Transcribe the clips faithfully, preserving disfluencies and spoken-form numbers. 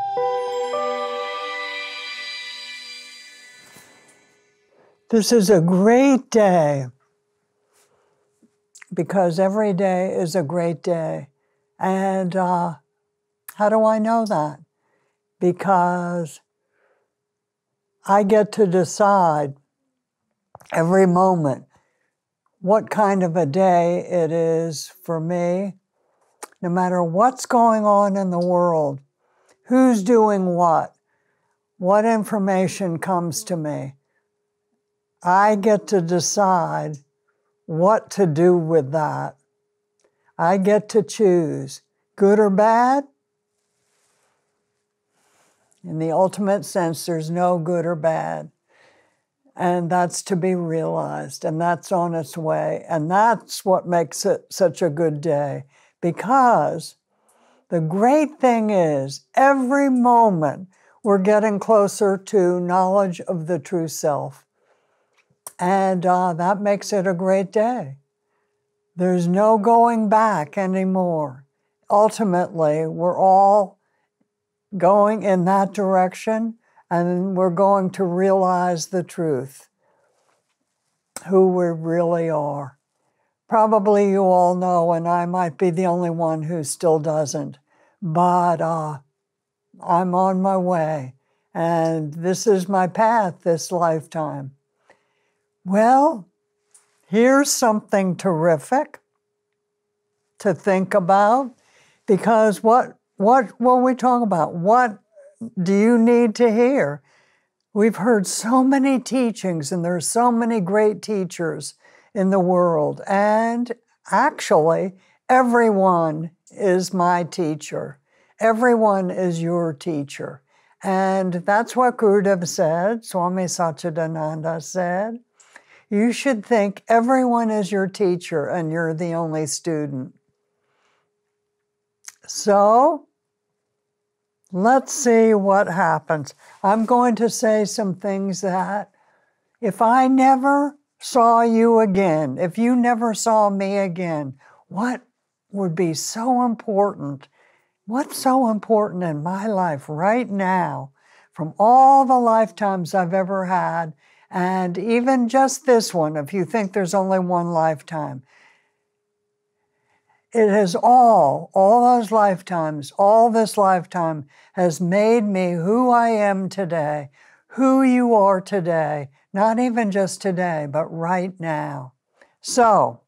This is a great day because every day is a great day. And uh, how do I know that? Because I get to decide every moment what kind of a day it is for me, no matter what's going on in the world, who's doing what, what information comes to me. I get to decide what to do with that. I get to choose, good or bad. In the ultimate sense, there's no good or bad. And that's to be realized, and that's on its way. And that's what makes it such a good day. Because the great thing is, every moment we're getting closer to knowledge of the true self. And uh, that makes it a great day. There's no going back anymore. Ultimately, we're all going in that direction, and we're going to realize the truth, who we really are. Probably you all know, and I might be the only one who still doesn't, but uh, I'm on my way, and this is my path this lifetime. Well, here's something terrific to think about, because what what will we talk about? What do you need to hear? We've heard so many teachings, and there's so many great teachers in the world, and actually, everyone is my teacher. Everyone is your teacher. And that's what Gurudev said, Swami Satchidananda said. You should think everyone is your teacher and you're the only student. So, let's see what happens. I'm going to say some things that if I never saw you again, if you never saw me again, what would be so important? What's so important in my life right now, from all the lifetimes I've ever had, and even just this one, if you think there's only one lifetime. It has all, all those lifetimes, all this lifetime has made me who I am today, who you are today, not even just today, but right now. So,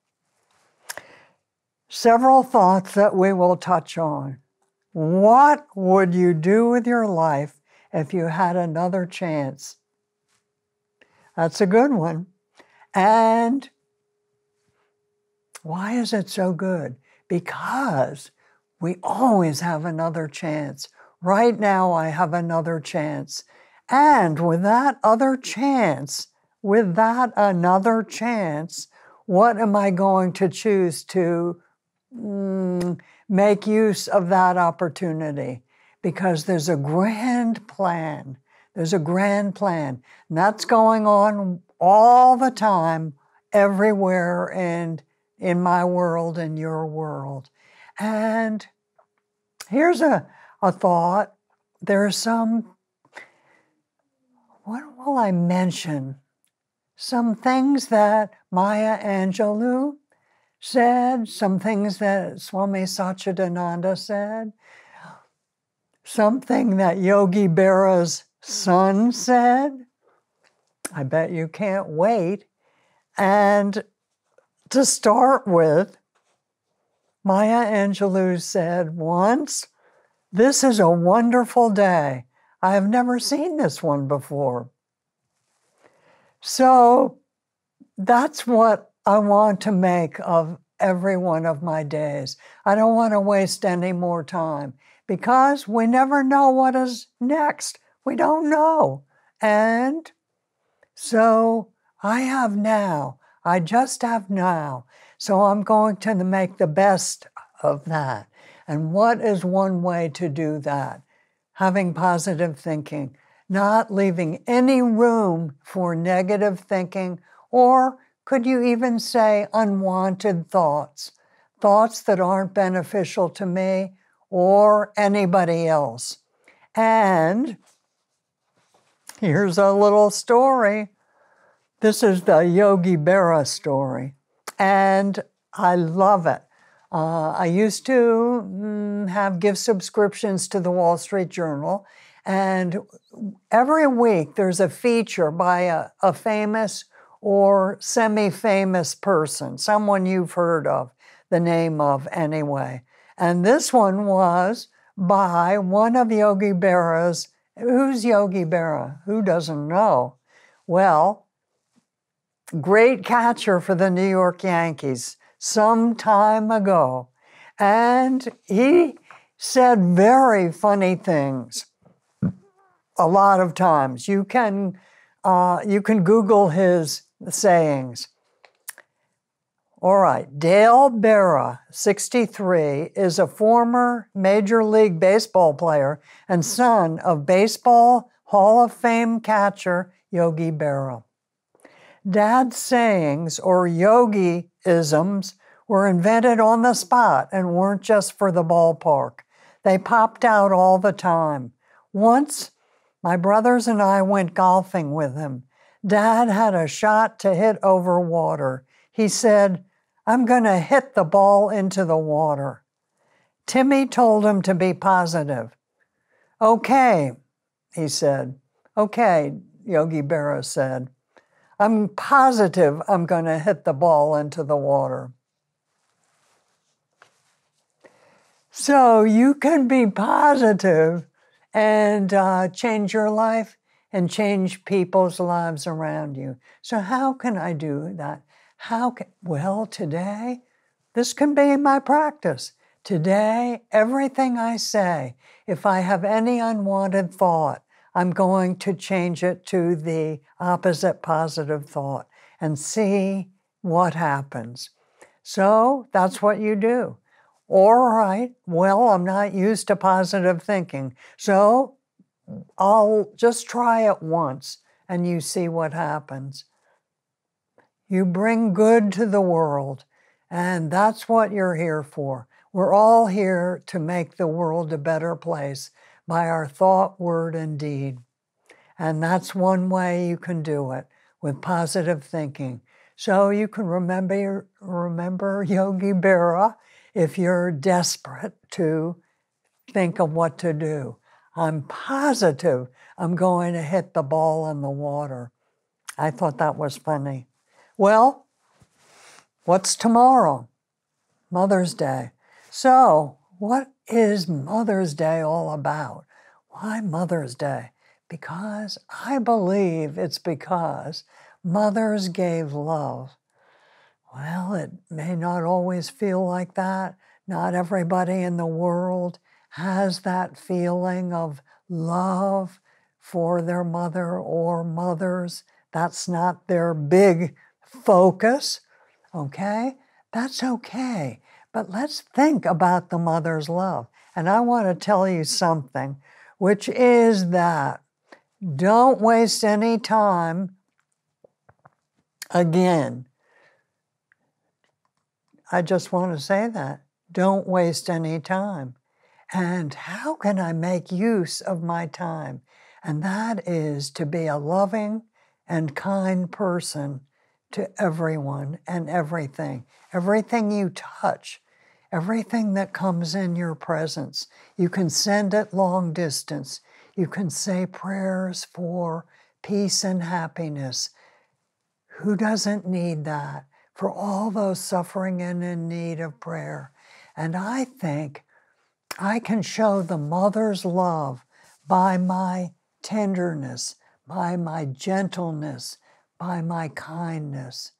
several thoughts that we will touch on. What would you do with your life if you had another chance? That's a good one. And why is it so good? Because we always have another chance. Right now, I have another chance. And with that other chance, with that another chance, what am I going to choose to mm, make use of that opportunity? Because there's a grand plan. There's a grand plan. And that's going on all the time, everywhere, and in my world and your world. And here's a, a thought. There are some, what will I mention? Some things that Maya Angelou said, some things that Swami Satchidananda said, something that Yogi Berra's son said. I bet you can't wait. And to start with, Maya Angelou said once, "This is a wonderful day. I have never seen this one before." So that's what I want to make of every one of my days. I don't want to waste any more time because we never know what is next. We don't know. And so I have now. I just have now. So I'm going to make the best of that. And what is one way to do that? Having positive thinking, not leaving any room for negative thinking, or could you even say unwanted thoughts, thoughts that aren't beneficial to me or anybody else. And here's a little story. This is the Yogi Berra story, and I love it. Uh, I used to mm, have gift subscriptions to the Wall Street Journal, and every week there's a feature by a, a famous or semi-famous person, someone you've heard of, the name of anyway. And this one was by one of Yogi Berra's. Who's Yogi Berra? Who doesn't know? Well, great catcher for the New York Yankees some time ago. And he said very funny things a lot of times. You can, uh, you can Google his sayings. All right, Dale Berra, sixty-three, is a former Major League Baseball player and son of Baseball Hall of Fame catcher Yogi Berra. Dad's sayings, or yogi-isms, were invented on the spot and weren't just for the ballpark. They popped out all the time. Once, my brothers and I went golfing with him. Dad had a shot to hit over water. He said, "I'm going to hit the ball into the water." Timmy told him to be positive. "Okay," he said. "Okay," Yogi Berra said. "I'm positive I'm going to hit the ball into the water." So you can be positive and uh, change your life and change people's lives around you. So how can I do that? How can, well, today, this can be my practice. Today, everything I say, if I have any unwanted thought, I'm going to change it to the opposite positive thought and see what happens. So that's what you do. All right, well, I'm not used to positive thinking, so I'll just try it once and you see what happens. You bring good to the world, and that's what you're here for. We're all here to make the world a better place by our thought, word, and deed. And that's one way you can do it, with positive thinking. So you can remember, remember Yogi Berra if you're desperate to think of what to do. I'm positive I'm going to hit the ball in the water. I thought that was funny. Well, what's tomorrow? Mother's Day. So, what is Mother's Day all about? Why Mother's Day? Because I believe it's because mothers gave love. Well, it may not always feel like that. Not everybody in the world has that feeling of love for their mother or mothers. That's not their big focus, okay? That's okay. But let's think about the mother's love. And I want to tell you something, which is that don't waste any time, again, I just want to say that. Don't waste any time. And how can I make use of my time? And that is to be a loving and kind person to everyone and everything. Everything you touch, everything that comes in your presence. You can send it long distance. You can say prayers for peace and happiness. Who doesn't need that? For all those suffering and in need of prayer. And I think I can show the mother's love by my tenderness, by my gentleness, by my kindness.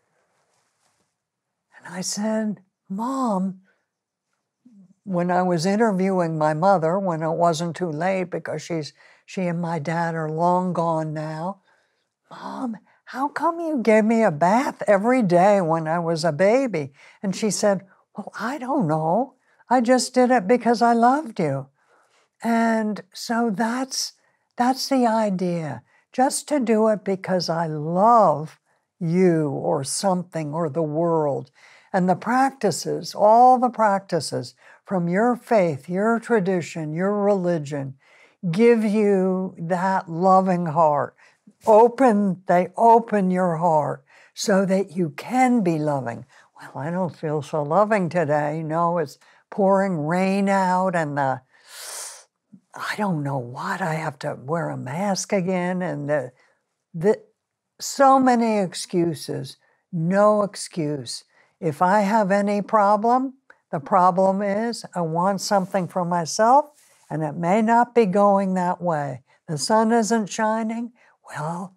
And I said, Mom, when I was interviewing my mother, when it wasn't too late because she's she and my dad are long gone now, Mom, how come you gave me a bath every day when I was a baby? And she said, well, I don't know. I just did it because I loved you. And so that's, that's the idea, just to do it because I love you or something or the world. And the practices, all the practices from your faith, your tradition, your religion, give you that loving heart. Open, they open your heart so that you can be loving. Well, I don't feel so loving today. No, it's pouring rain out and the, I don't know what, I have to wear a mask again and the, the, so many excuses. No excuse. If I have any problem, the problem is I want something for myself and it may not be going that way. The sun isn't shining. Well,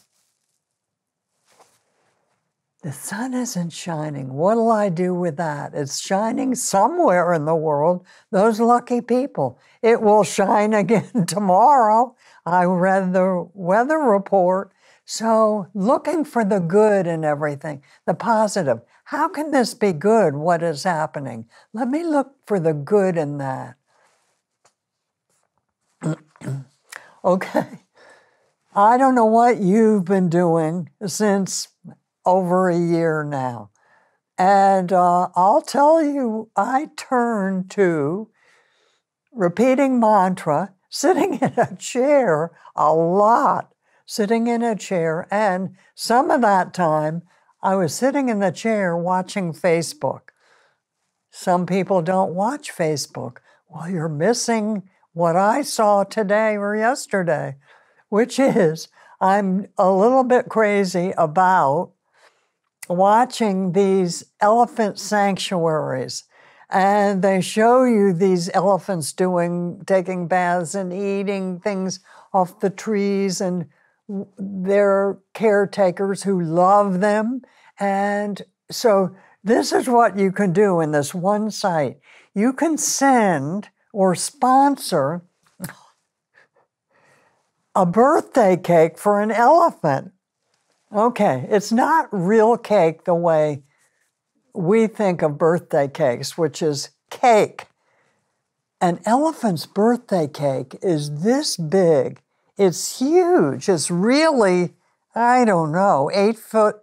the sun isn't shining. What'll I do with that? It's shining somewhere in the world. Those lucky people. It will shine again tomorrow. I read the weather report. So looking for the good in everything, the positive. How can this be good, what is happening? Let me look for the good in that. Okay. I don't know what you've been doing since over a year now. And uh, I'll tell you, I turned to repeating mantra, sitting in a chair a lot. Sitting in a chair, and some of that time I was sitting in the chair watching Facebook. Some people don't watch Facebook. Well, you're missing what I saw today or yesterday, which is I'm a little bit crazy about watching these elephant sanctuaries. And they show you these elephants doing, taking baths and eating things off the trees, and they're caretakers who love them. And so this is what you can do in this one site. You can send or sponsor a birthday cake for an elephant. Okay, it's not real cake the way we think of birthday cakes, which is cake. An elephant's birthday cake is this big. It's huge. It's really, I don't know, eight foot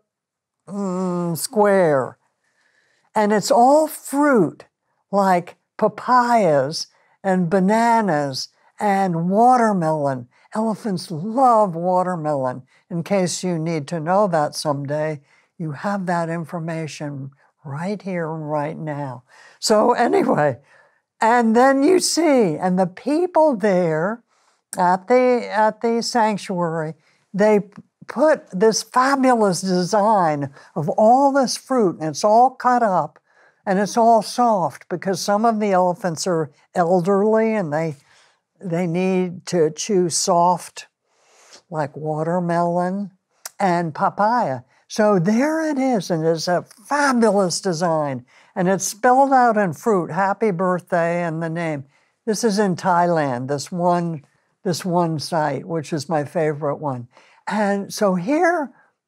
mm, square. And it's all fruit, like papayas and bananas and watermelon. Elephants love watermelon. In case you need to know that someday, you have that information right here and right now. So anyway, and then you see, and the people there at the, at the sanctuary, they put this fabulous design of all this fruit, and it's all cut up, and it's all soft, because some of the elephants are elderly, and they, they need to chew soft, like watermelon and papaya. So there it is, and it's a fabulous design. And it's spelled out in fruit, happy birthday, and the name. This is in Thailand, this one, this one site, which is my favorite one. And so here,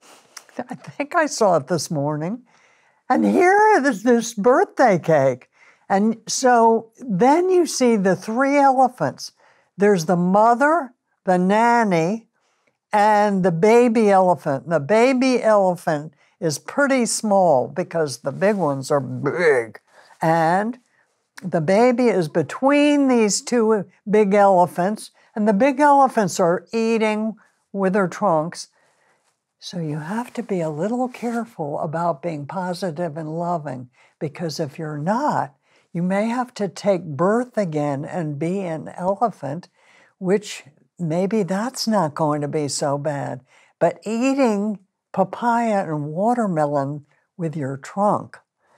I think I saw it this morning, and here is this birthday cake. And so then you see the three elephants. There's the mother, the nanny, and the baby elephant. The baby elephant is pretty small because the big ones are big. And the baby is between these two big elephants, and the big elephants are eating with their trunks. So you have to be a little careful about being positive and loving, because if you're not, you may have to take birth again and be an elephant, which maybe that's not going to be so bad. But eating papaya and watermelon with your trunk.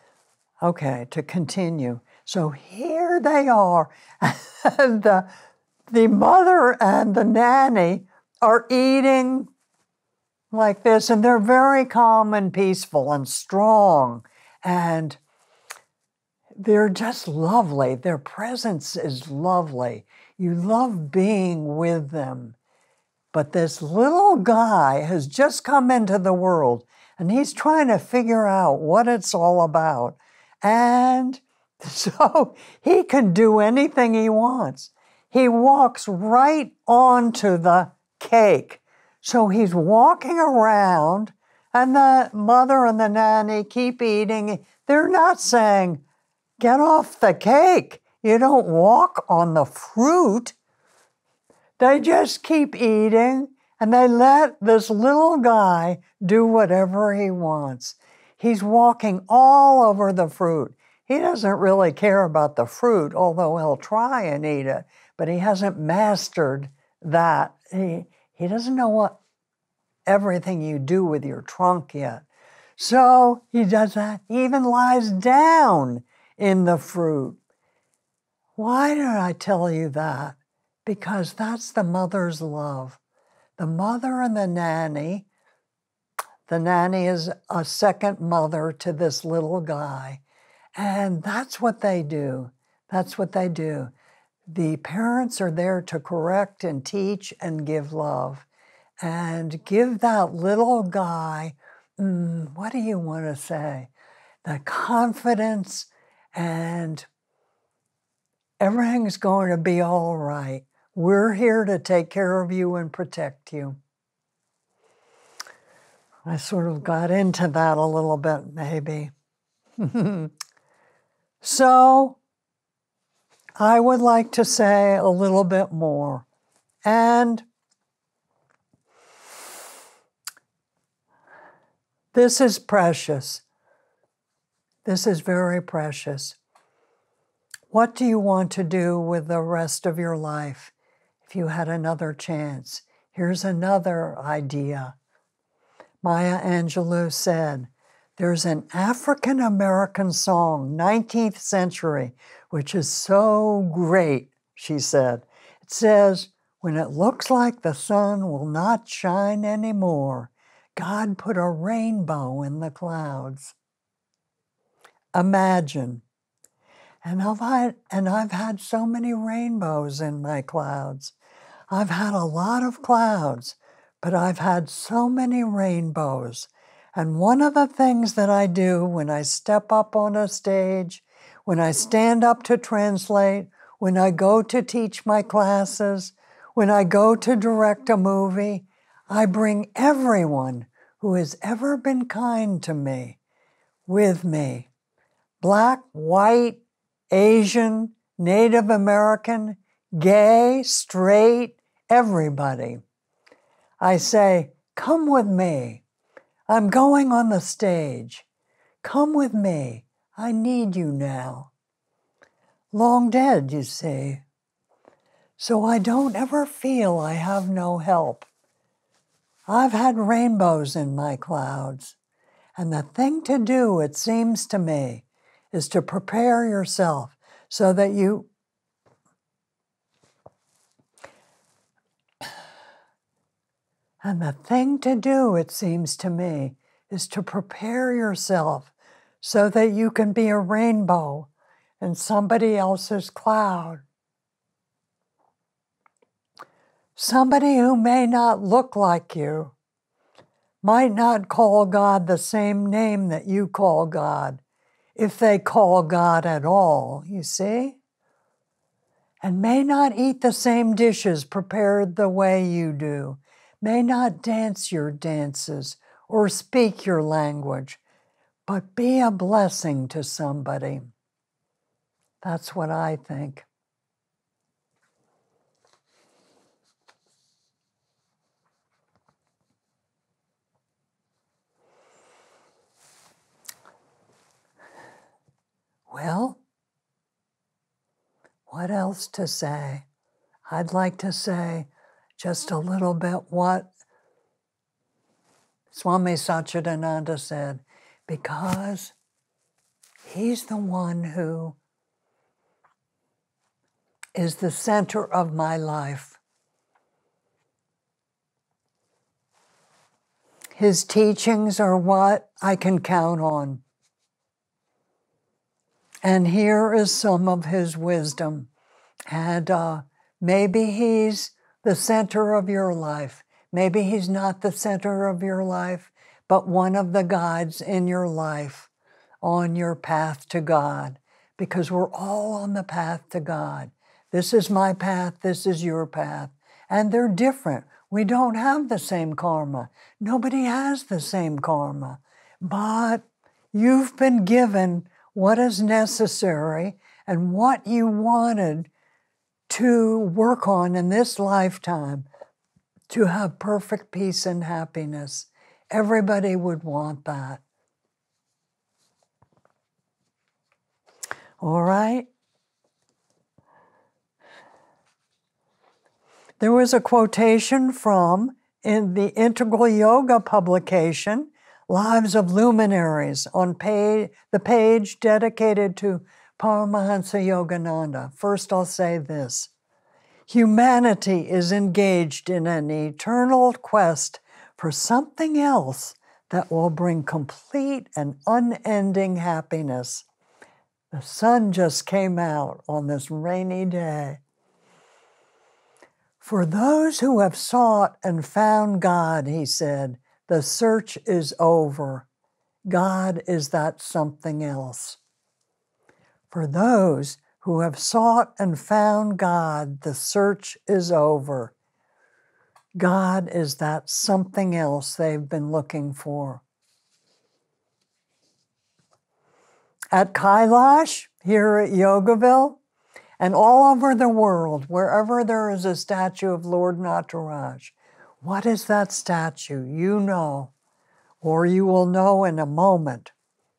Okay, to continue. So here they are. And the, the mother and the nanny are eating like this, and they're very calm and peaceful and strong. And they're just lovely. Their presence is lovely. You love being with them. But this little guy has just come into the world, and he's trying to figure out what it's all about. And so he can do anything he wants. He walks right onto the cake. So he's walking around, and the mother and the nanny keep eating. They're not saying, get off the cake. You don't walk on the fruit. They just keep eating, and they let this little guy do whatever he wants. He's walking all over the fruit. He doesn't really care about the fruit, although he'll try and eat it, but he hasn't mastered that. He, he doesn't know what everything you do with your trunk yet. So he does that. He even lies down in the fruit. Why did I tell you that? Because that's the mother's love. The mother and the nanny, the nanny is a second mother to this little guy. And that's what they do. That's what they do. The parents are there to correct and teach and give love. And give that little guy, mm, what do you want to say? The confidence, and everything's going to be all right. We're here to take care of you and protect you. I sort of got into that a little bit, maybe. So, I would like to say a little bit more. And this is precious. This is very precious. What do you want to do with the rest of your life if you had another chance? Here's another idea. Maya Angelou said, there's an African-American song, nineteenth century, which is so great, she said. It says, when it looks like the sun will not shine anymore, God put a rainbow in the clouds. Imagine. And I've had, and I've had so many rainbows in my clouds. I've had a lot of clouds, but I've had so many rainbows. And one of the things that I do when I step up on a stage, when I stand up to translate, when I go to teach my classes, when I go to direct a movie, I bring everyone who has ever been kind to me with me. Black, white, Asian, Native American, gay, straight, everybody. I say, come with me. I'm going on the stage. Come with me. I need you now. Long dead, you see. So I don't ever feel I have no help. I've had rainbows in my clouds. And the thing to do, it seems to me, is to prepare yourself so that you And the thing to do, it seems to me, is to prepare yourself so that you can be a rainbow in somebody else's cloud. Somebody who may not look like you, might not call God the same name that you call God, if they call God at all, you see? And may not eat the same dishes prepared the way you do, may not dance your dances or speak your language, but be a blessing to somebody. That's what I think. Well, what else to say? I'd like to say just a little bit what Swami Satchidananda said, because he's the one who is the center of my life. His teachings are what I can count on. And here is some of his wisdom. And uh, maybe he's the center of your life. Maybe he's not the center of your life, but one of the guides in your life on your path to God, because we're all on the path to God. This is my path, this is your path. And they're different. We don't have the same karma. Nobody has the same karma. But you've been given what is necessary and what you wanted to work on in this lifetime to have perfect peace and happiness. Everybody would want that. All right? There was a quotation from, in the Integral Yoga publication, Lives of Luminaries, on page, the page dedicated to Paramahansa Yogananda. First, I'll say this. Humanity is engaged in an eternal quest for something else that will bring complete and unending happiness. The sun just came out on this rainy day. For those who have sought and found God, he said, the search is over. God is that something else. For those who have sought and found God, the search is over. God is that something else they've been looking for. At Kailash, here at Yogaville, and all over the world, wherever there is a statue of Lord Nataraj, what is that statue? You know, or you will know in a moment.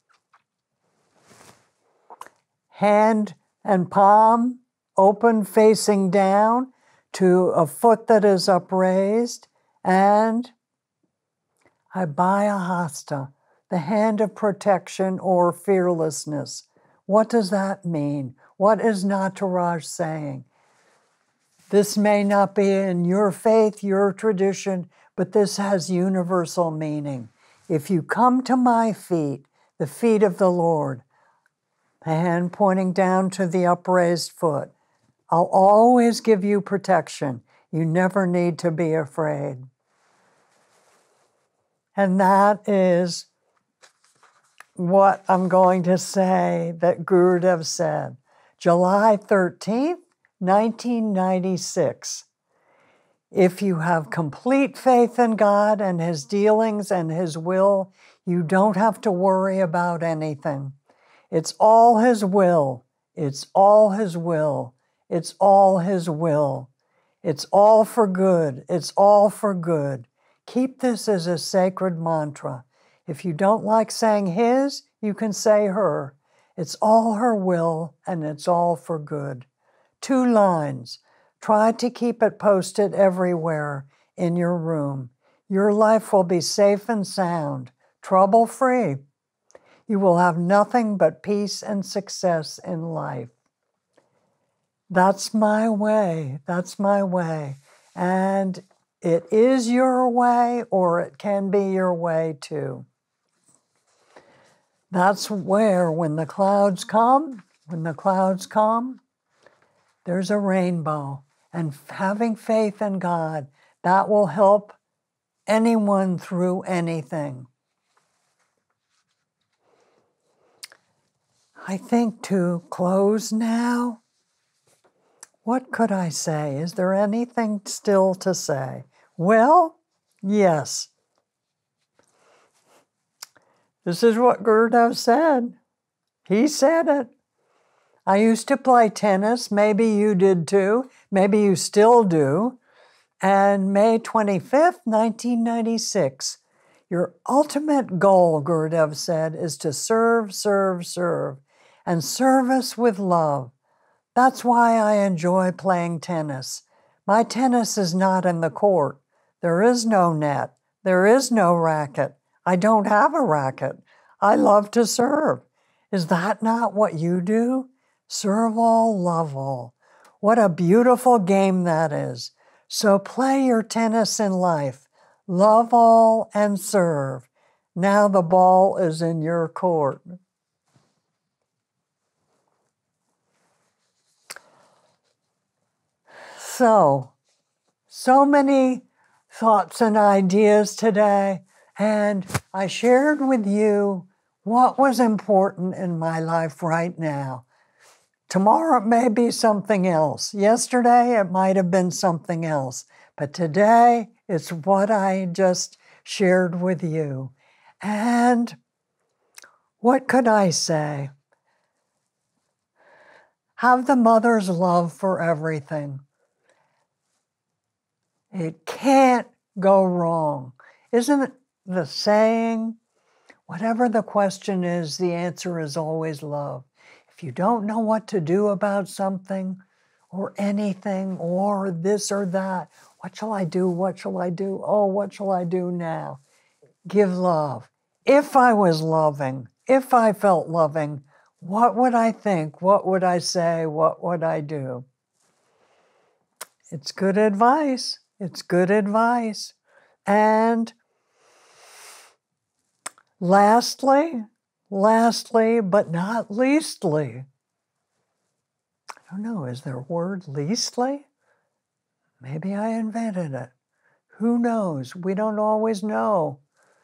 Hand and palm open, facing down to a foot that is upraised, and Abhaya Hasta, the hand of protection or fearlessness. What does that mean? What is Nataraj saying? This may not be in your faith, your tradition, but this has universal meaning. If you come to my feet, the feet of the Lord, the hand pointing down to the upraised foot, I'll always give you protection. You never need to be afraid. And that is what I'm going to say that Gurudev said. July thirteenth, nineteen ninety-six. If you have complete faith in God and His dealings and His will, you don't have to worry about anything. It's all His will. It's all His will. It's all His will. It's all for good. It's all for good. Keep this as a sacred mantra. If you don't like saying His, you can say her. It's all her will, and it's all for good. Two lines. Try to keep it posted everywhere in your room. Your life will be safe and sound, trouble-free. You will have nothing but peace and success in life. That's my way. That's my way. And it is your way, or it can be your way too. That's where, when the clouds come, when the clouds come, there's a rainbow. And having faith in God, that will help anyone through anything. I think to close now, what could I say? Is there anything still to say? Well, yes. This is what Gurudev said. He said it. I used to play tennis. Maybe you did too. Maybe you still do. And May twenty-fifth, nineteen ninety-six, your ultimate goal, Gurudev said, is to serve, serve, serve, and service with love. That's why I enjoy playing tennis. My tennis is not in the court. There is no net. There is no racket. I don't have a racket. I love to serve. Is that not what you do? Serve all, love all. What a beautiful game that is. So play your tennis in life. Love all and serve. Now the ball is in your court. So, so many thoughts and ideas today, and I shared with you what was important in my life right now. Tomorrow it may be something else. Yesterday it might have been something else. But today it's what I just shared with you. And what could I say? Have the mother's love for everything. It can't go wrong. Isn't it the saying, whatever the question is, the answer is always love. If you don't know what to do about something or anything or this or that, what shall I do? What shall I do? Oh, what shall I do now? Give love. If I was loving, if I felt loving, what would I think? What would I say? What would I do? It's good advice. It's good advice. And lastly, lastly, but not leastly, I don't know, is there a word, leastly? Maybe I invented it. Who knows? We don't always know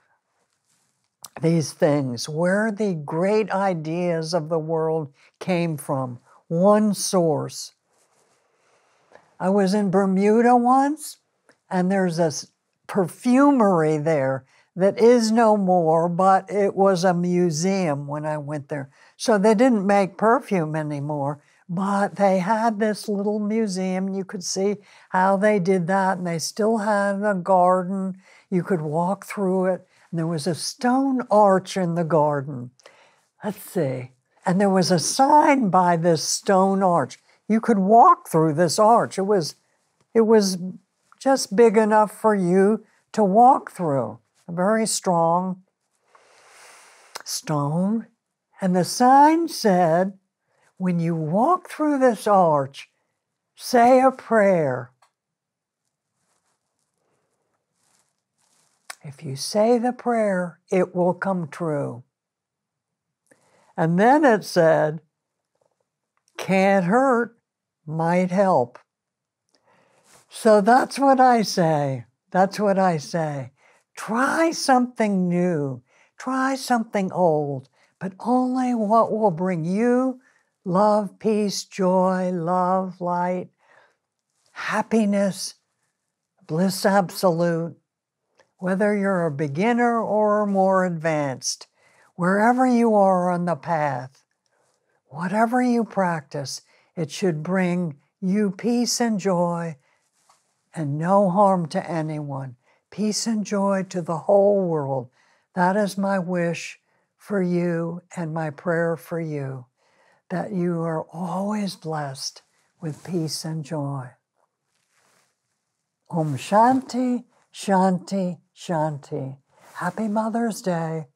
these things, where the great ideas of the world came from. One source. I was in Bermuda once, and there's a perfumery there that is no more, but it was a museum when I went there. So they didn't make perfume anymore, but they had this little museum. You could see how they did that, and they still had a garden. You could walk through it, and there was a stone arch in the garden. Let's see. And there was a sign by this stone arch. You could walk through this arch. It was, it was just big enough for you to walk through. A very strong stone. And the sign said, when you walk through this arch, say a prayer. If you say the prayer, it will come true. And then it said, can't hurt, might help. So that's what I say. That's what I say. Try something new. Try something old, but only what will bring you love, peace, joy, love, light, happiness, bliss absolute. Whether you're a beginner or more advanced, wherever you are on the path, whatever you practice, it should bring you peace and joy and no harm to anyone. Peace and joy to the whole world. That is my wish for you and my prayer for you, that you are always blessed with peace and joy. Om Shanti, Shanti, Shanti. Happy Mother's Day.